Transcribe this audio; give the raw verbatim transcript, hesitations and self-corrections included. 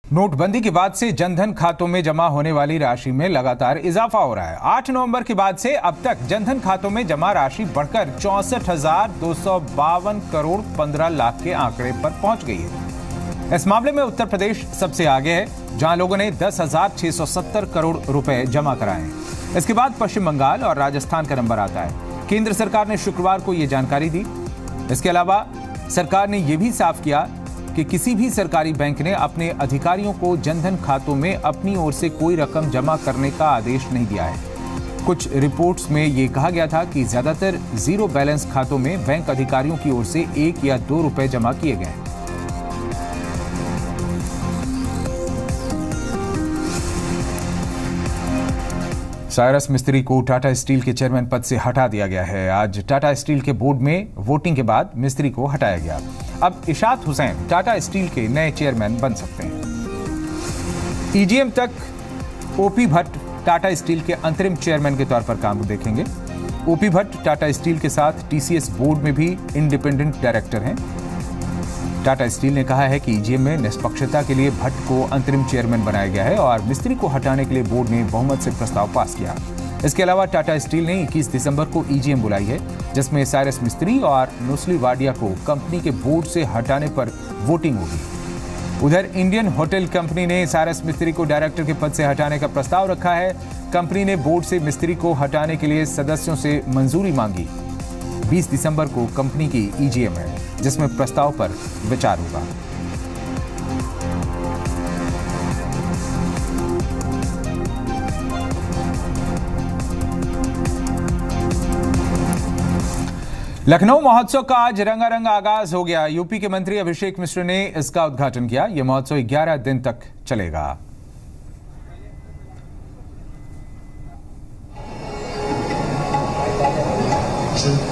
नोटबंदी के बाद से जनधन खातों में जमा होने वाली राशि में लगातार इजाफा हो रहा है। आठ नवंबर के बाद से अब तक जनधन खातों में जमा राशि बढ़कर चौसठ हजार दो सौ बावन करोड़ पंद्रह लाख के आंकड़े पर पहुंच गई है। इस मामले में उत्तर प्रदेश सबसे आगे है, जहां लोगों ने दस हजार छह सौ सत्तर करोड़ रुपए जमा कराए हैं। इसके बाद पश्चिम बंगाल और राजस्थान का नंबर आता है। केंद्र सरकार ने शुक्रवार को यह जानकारी दी। इसके अलावा सरकार ने यह भी साफ किया कि किसी भी सरकारी बैंक ने अपने अधिकारियों को जनधन खातों में अपनी ओर से कोई रकम जमा करने का आदेश नहीं दिया है। कुछ रिपोर्ट्स में यह कहा गया था कि ज्यादातर जीरो बैलेंस खातों में बैंक अधिकारियों की ओर से एक या दो रुपए जमा किए गए। साइरस मिस्त्री को टाटा स्टील के चेयरमैन पद से हटा दिया गया है। आज टाटा स्टील के बोर्ड में वोटिंग के बाद मिस्त्री को हटाया गया। अब इशात हुसैन टाटा स्टील के नए चेयरमैन बन सकते हैं। ईजीएम तक ओपी भट्ट टाटा स्टील के अंतरिम चेयरमैन के तौर पर काम देखेंगे। ओपी भट्ट टाटा स्टील के साथ टीसीएस बोर्ड में भी इंडिपेंडेंट डायरेक्टर हैं। टाटा स्टील ने कहा है कि ईजीएम में निष्पक्षता के लिए भट्ट को अंतरिम चेयरमैन बनाया गया है और मिस्त्री को हटाने के लिए बोर्ड ने बहुमत से प्रस्ताव पास किया। इसके अलावा टाटा स्टील ने इक्कीस दिसंबर को ईजीएम बुलाई है, जिसमें साइरस मिस्त्री और नुस्ली वाडिया को कंपनी के बोर्ड से हटाने पर वोटिंग होगी। उधर इंडियन होटल कंपनी ने साइरस मिस्त्री को डायरेक्टर के पद से हटाने का प्रस्ताव रखा है। कंपनी ने बोर्ड से मिस्त्री को हटाने के लिए सदस्यों से मंजूरी मांगी। बीस दिसंबर को कंपनी की ईजीएम है, जिसमें प्रस्ताव पर विचार होगा। लखनऊ महोत्सव का आज रंगारंग आगाज हो गया। यूपी के मंत्री अभिषेक मिश्र ने इसका उद्घाटन किया। यह महोत्सव ग्यारह दिन तक चलेगा। Thank you.